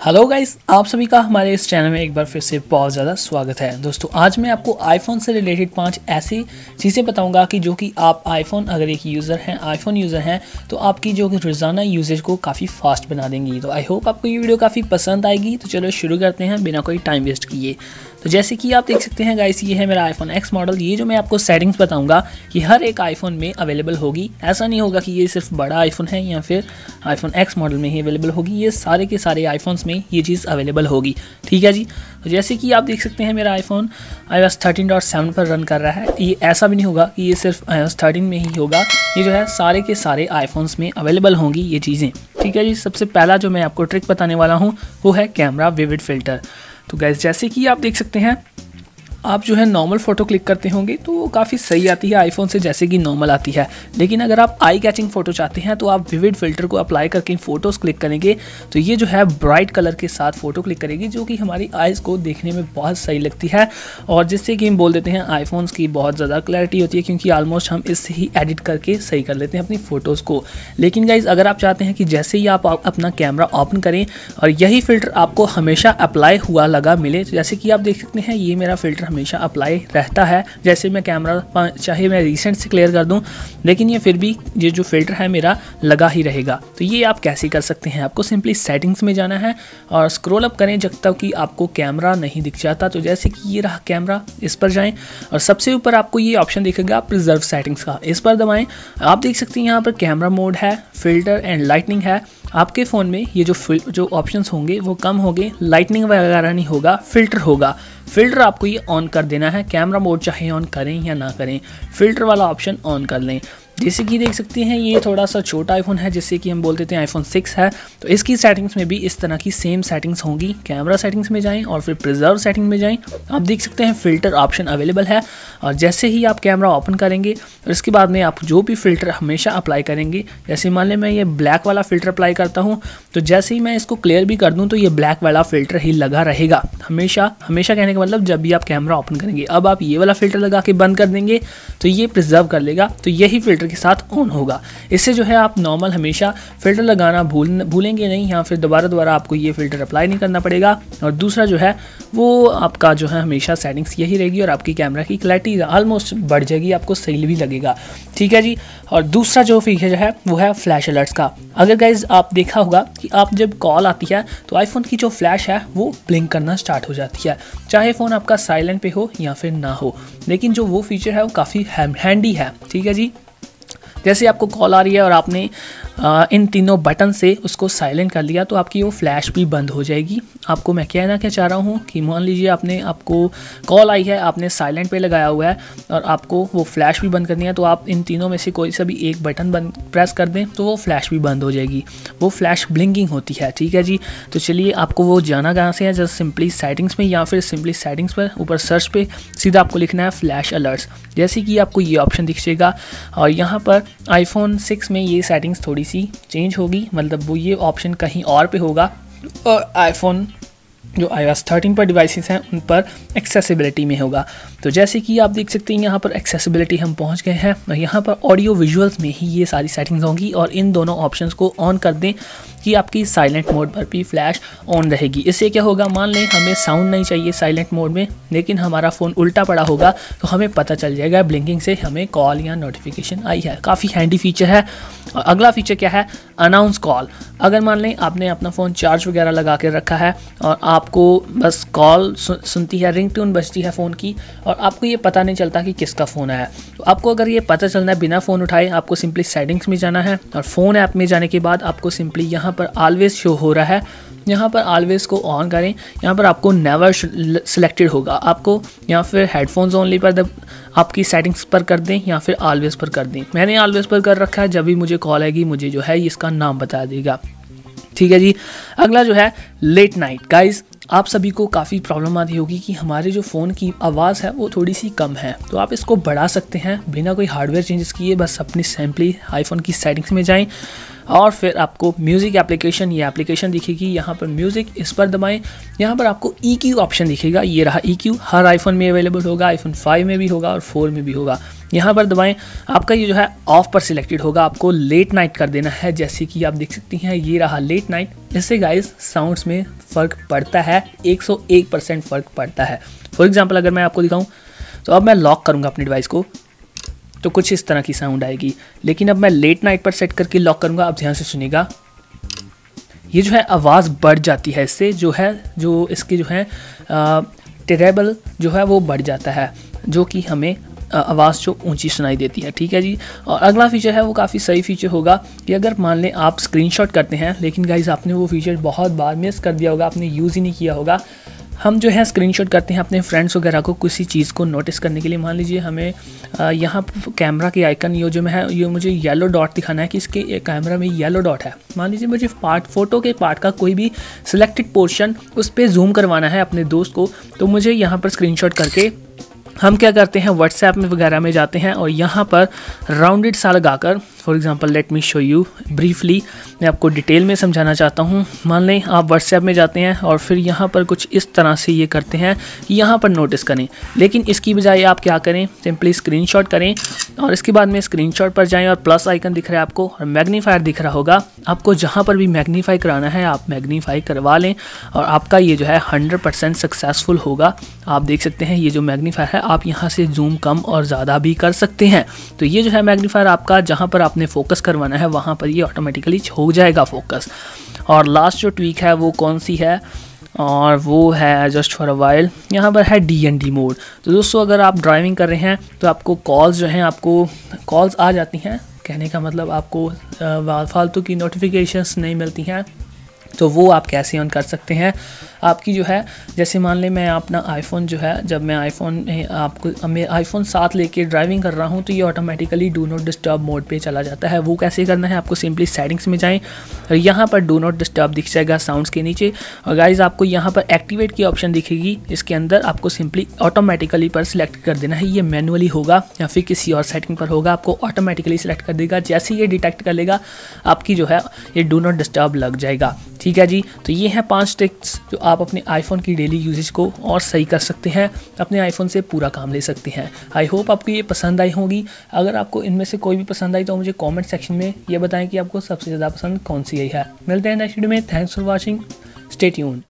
Hello guys, आप सभी का हमारे इस चैनल में एक बार फिर से बहुत ज़्यादा स्वागत है। दोस्तों आज मैं आपको आईफोन से रिलेटेड 5 ऐसी चीज़ें बताऊंगा कि जो कि आप आईफोन अगर एक यूज़र हैं, आईफोन यूज़र हैं, तो आपकी जो कि रोज़ाना यूजेज को काफ़ी फास्ट बना देंगी। तो आई होप आपको ये वीडियो काफ़ी पसंद आएगी। तो चलो शुरू करते हैं बिना कोई टाइम वेस्ट किए। तो जैसे कि आप देख सकते हैं गाइस, ये है मेरा आईफोन एक्स मॉडल। ये जो मैं आपको सेटिंग्स बताऊंगा कि हर एक आईफोन में अवेलेबल होगी। ऐसा नहीं होगा कि ये सिर्फ बड़ा आईफोन है या फिर आईफोन एक्स मॉडल में ही अवेलेबल होगी। ये सारे के सारे आईफोन्स में ये चीज़ अवेलेबल होगी। ठीक है जी। तो जैसे कि आप देख सकते हैं मेरा आईफोन iOS 13.7 पर रन कर रहा है। ये ऐसा भी नहीं होगा कि ये सिर्फ iOS 13 में ही होगा। ये जो है सारे के सारे आईफोन्स में अवेलेबल होंगी ये चीज़ें। ठीक है जी। सबसे पहला जो मैं आपको ट्रिक बताने वाला हूँ वो है कैमरा विविड फ़िल्टर। तो गाइस जैसे कि आप देख सकते हैं, आप जो है नॉर्मल फ़ोटो क्लिक करते होंगे तो वो काफ़ी सही आती है आईफोन से, जैसे कि नॉर्मल आती है। लेकिन अगर आप आई कैचिंग फ़ोटो चाहते हैं तो आप विविड फ़िल्टर को अप्लाई करके फ़ोटोज़ क्लिक करेंगे तो ये जो है ब्राइट कलर के साथ फ़ोटो क्लिक करेगी, जो कि हमारी आइज़ को देखने में बहुत सही लगती है। और जिससे कि हम बोल देते हैं आईफोन्स की बहुत ज़्यादा क्लैरिटी होती है, क्योंकि ऑलमोस्ट हम इससे ही एडिट करके सही कर लेते हैं अपनी फ़ोटोज़ को। लेकिन गाइज़ अगर आप चाहते हैं कि जैसे ही आप अपना कैमरा ओपन करें और यही फ़िल्टर आपको हमेशा अप्लाई हुआ लगा मिले, तो जैसे कि आप देख सकते हैं ये मेरा फ़िल्टर हमेशा अप्लाई रहता है। जैसे मैं कैमरा चाहे मैं रिसेंट से क्लियर कर दूं, लेकिन ये फिर भी ये जो फ़िल्टर है मेरा लगा ही रहेगा। तो ये आप कैसे कर सकते हैं, आपको सिंपली सेटिंग्स में जाना है और स्क्रॉल अप करें जब तक कि आपको कैमरा नहीं दिख जाता। तो जैसे कि ये रहा कैमरा, इस पर जाएं और सबसे ऊपर आपको ये ऑप्शन दिखेगा प्रिजर्व सेटिंग्स का, इस पर दबाएं। आप देख सकते हैं यहाँ पर कैमरा मोड है, फिल्टर एंड लाइटनिंग है। आपके फ़ोन में ये जो ऑप्शंस होंगे वो कम होंगे, लाइटनिंग वगैरह नहीं होगा, फ़िल्टर होगा। फ़िल्टर आपको ये ऑन कर देना है। कैमरा मोड चाहे ऑन करें या ना करें, फ़िल्टर वाला ऑप्शन ऑन कर लें। जैसे कि देख सकते हैं ये थोड़ा सा छोटा आईफोन है, जिससे कि हम बोल देते हैं आईफोन 6 है। तो इसकी सेटिंग्स में भी इस तरह की सेम सेटिंग्स होंगी। कैमरा सेटिंग्स में जाएं और फिर प्रिजर्व सेटिंग में जाएं। आप देख सकते हैं फ़िल्टर ऑप्शन अवेलेबल है। और जैसे ही आप कैमरा ओपन करेंगे और इसके बाद में आप जो भी फ़िल्टर हमेशा अप्लाई करेंगे, जैसे मान लें मैं ये ब्लैक वाला फ़िल्टर अप्लाई करता हूँ, तो जैसे ही मैं इसको क्लियर भी कर दूँ तो ये ब्लैक वाला फ़िल्टर ही लगा रहेगा हमेशा। हमेशा कहने का मतलब जब भी आप कैमरा ओपन करेंगे। अब आप ये वाला फ़िल्टर लगा के बंद कर देंगे तो ये प्रिजर्व कर लेगा, तो यही फ़िल्टर के साथ ऑन होगा। इससे जो है आप नॉर्मल हमेशा फ़िल्टर लगाना भूलेंगे नहीं, या फिर दोबारा आपको ये फ़िल्टर अप्लाई नहीं करना पड़ेगा। और दूसरा जो है वो आपका जो है हमेशा सेटिंग्स यही रहेगी और आपकी कैमरा की क्लैरिटी ऑलमोस्ट बढ़ जाएगी, आपको सही भी लगेगा। ठीक है जी। और दूसरा जो फीचर जो है वो है फ्लैश अलर्ट्स का। अगर गाइज आप देखा होगा कि आप जब कॉल आती है तो आईफोन की जो फ्लैश है वो ब्लिंक करना स्टार्ट हो जाती है, चाहे फ़ोन आपका साइलेंट पे हो या फिर ना हो। लेकिन जो वो फीचर है वो काफ़ी हैंडी है। ठीक है जी। जैसे आपको कॉल आ रही है और आपने इन तीनों बटन से उसको साइलेंट कर लिया तो आपकी वो फ्लैश भी बंद हो जाएगी। आपको मैं कहना क्या चाह रहा हूँ कि मान लीजिए आपको कॉल आई है, आपने साइलेंट पे लगाया हुआ है और आपको वो फ्लैश भी बंद करनी है, तो आप इन तीनों में से कोई सा भी एक बटन प्रेस कर दें तो वो फ्लैश भी बंद हो जाएगी। वो फ्लैश ब्लिंकिंग होती है। ठीक है जी। तो चलिए आपको वो जाना कहाँ से है, जस्ट सिंपली सेटिंग्स में या फिर सिंपली सेटिंग्स पर ऊपर सर्च पे सीधा आपको लिखना है फ्लैश अलर्ट्स। जैसे कि आपको ये ऑप्शन दिख जाएगा और यहाँ पर आईफोन 6 में ये सेटिंग्स थोड़ी सी चेंज होगी, मतलब वो ये ऑप्शन कहीं और पे होगा और आईफोन जो iOS 13 पर डिवाइसेस हैं उन पर एक्सेसिबिलिटी में होगा। तो जैसे कि आप देख सकते हैं यहाँ पर एक्सेसिबिलिटी हम पहुँच गए हैं और यहाँ पर ऑडियो विजुअल्स में ही ये सारी सेटिंग्स होंगी। और इन दोनों ऑप्शंस को ऑन कर दें कि आपकी साइलेंट मोड पर भी फ्लैश ऑन रहेगी। इससे क्या होगा, मान लें हमें साउंड नहीं चाहिए साइलेंट मोड में, लेकिन हमारा फ़ोन उल्टा पड़ा होगा तो हमें पता चल जाएगा ब्लिंकिंग से हमें कॉल या नोटिफिकेशन आई है। काफ़ी हैंडी फीचर है। और अगला फीचर क्या है, अनाउंस कॉल। अगर मान लें आपने अपना फ़ोन चार्ज वगैरह लगा के रखा है और आपको बस कॉल सुनती है, रिंगटोन बजती है फ़ोन की और आपको ये पता नहीं चलता कि किसका फ़ोन आया, तो आपको अगर ये पता चलना है बिना फ़ोन उठाए, आपको सिंपली सेटिंग्स में जाना है और फ़ोन ऐप में जाने के बाद आपको सिंपली यहाँ पर ऑलवेज शो हो रहा है, यहाँ पर ऑलवेज को ऑन करें। यहाँ पर आपको नेवर सिलेक्टेड होगा, आपको यहाँ फिर हेडफोन्स ओनली पर आपकी सेटिंग्स पर कर दें या फिर ऑलवेज पर कर दें। मैंने ऑलवेज पर कर रखा है, जब भी मुझे कॉल आएगी मुझे जो है इसका नाम बता देगा। ठीक है जी। अगला जो है लेट नाइट। गाइज आप सभी को काफ़ी प्रॉब्लम आती होगी कि हमारे जो फ़ोन की आवाज़ है वो थोड़ी सी कम है, तो आप इसको बढ़ा सकते हैं बिना कोई हार्डवेयर चेंजेस किए। बस अपनी सिंपली आईफोन की सेटिंग्स में जाएं और फिर आपको म्यूज़िक एप्लीकेशन, ये एप्लीकेशन दिखेगी, यहाँ पर म्यूज़िक, इस पर दबाएं। यहाँ पर आपको EQ ऑप्शन दिखेगा, ये रहा EQ, हर आईफोन में अवेलेबल होगा, आईफोन 5 में भी होगा और 4 में भी होगा। यहाँ पर दबाएं, आपका ये जो है ऑफ पर सिलेक्टेड होगा, आपको लेट नाइट कर देना है, जैसे कि आप देख सकती हैं ये रहा लेट नाइट। इससे गाइस साउंड्स में फ़र्क पड़ता है, 101% फ़र्क पड़ता है। फॉर एग्जांपल अगर मैं आपको दिखाऊं तो अब मैं लॉक करूंगा अपने डिवाइस को तो कुछ इस तरह की साउंड आएगी, लेकिन अब मैं लेट नाइट पर सेट करके लॉक करूंगा, अब ध्यान से सुनिएगा, ये जो है आवाज़ बढ़ जाती है, इससे जो इसकी जो है टेरेबल जो है वो बढ़ जाता है, जो कि हमें आवाज़ जो ऊंची सुनाई देती है। ठीक है जी। और अगला फीचर है वो काफ़ी सही फीचर होगा कि अगर मान लें आप स्क्रीनशॉट करते हैं, लेकिन गाइस आपने वो फीचर बहुत बार मिस कर दिया होगा, आपने यूज़ ही नहीं किया होगा। हम जो है स्क्रीनशॉट करते हैं अपने फ्रेंड्स वगैरह को किसी चीज़ को नोटिस करने के लिए। मान लीजिए हमें यहाँ कैमरा के आइकन ये मुझे येलो डॉट दिखाना है कि इसके कैमरा में येलो डॉट है। मान लीजिए मुझे फ़ोटो के पार्ट का कोई भी सिलेक्टेड पोर्शन उस पर जूम करवाना है अपने दोस्त को, तो मुझे यहाँ पर स्क्रीनशॉट करके हम क्या करते हैं व्हाट्सएप में वगैरह में जाते हैं और यहाँ पर राउंडेड सा लगाकर, for example let me show you briefly, मैं आपको डिटेल में समझाना चाहता हूँ। मान लें आप व्हाट्सएप में जाते हैं और फिर यहाँ पर कुछ इस तरह से ये करते हैं कि यहाँ पर नोटिस करें, लेकिन इसकी बजाय आप क्या करें, सिंपली स्क्रीनशॉट करें और इसके बाद में स्क्रीनशॉट पर जाएं और प्लस आइकन दिख रहा है आपको और मैग्नीफायर दिख रहा होगा, आपको जहाँ पर भी मैग्नीफाई कराना है आप मैग्नीफाई करवा लें और आपका ये जो है 100% सक्सेसफुल होगा। आप देख सकते हैं ये जो मैग्नीफायर है आप यहाँ से जूम कम और ज़्यादा भी कर सकते हैं। तो ये जो है मैग्नीफायर आपका जहाँ पर आपने फोकस करवाना है वहाँ पर ये ऑटोमेटिकली हो जाएगा फोकस। और लास्ट जो ट्वीक है वो कौन सी है, और वो है जस्ट फॉर अ वाइल, यहाँ पर है DND मोड। तो दोस्तों अगर आप ड्राइविंग कर रहे हैं तो आपको कॉल्स जो हैं, आपको कॉल्स आ जाती हैं, कहने का मतलब आपको फालतू की नोटिफिकेशंस नहीं मिलती हैं, तो वो आप कैसे ऑन कर सकते हैं। आपकी जो है जैसे मान लें मैं अपना आईफोन जो है, जब मैं आईफोन 7 लेके ड्राइविंग कर रहा हूँ तो ये automatically do not disturb mode पे चला जाता है। वो कैसे करना है, आपको सिंपली सेटिंग्स में जाएं और यहाँ पर डू नॉट डिस्टर्ब दिख जाएगा साउंड्स के नीचे, और गाइज आपको यहाँ पर एक्टिवेट की ऑप्शन दिखेगी, इसके अंदर आपको सिंपली ऑटोमेटिकली पर सिलेक्ट कर देना है। ये मैनुअली होगा या फिर किसी और सेटिंग पर होगा, आपको ऑटोमेटिकली सिलेक्ट कर देगा। जैसे ये डिटेक्ट कर लेगा आपकी जो है ये डू नॉट डिस्टर्ब लग जाएगा। ठीक है जी। तो ये हैं 5 टिप्स जो आप अपने आईफोन की डेली यूजेज को और सही कर सकते हैं, अपने आईफोन से पूरा काम ले सकते हैं। आई होप आपको ये पसंद आई होगी। अगर आपको इनमें से कोई भी पसंद आई तो मुझे कमेंट सेक्शन में ये बताएं कि आपको सबसे ज़्यादा पसंद कौन सी आई है। मिलते हैं नेक्स्ट वीडियो में। Thanks for watching, stay tuned.